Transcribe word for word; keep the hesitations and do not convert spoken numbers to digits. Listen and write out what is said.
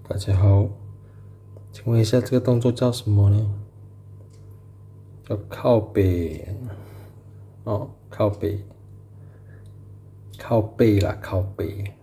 大家好，请问一下这个动作叫什么呢？叫靠背哦，靠背，靠背啦，靠背。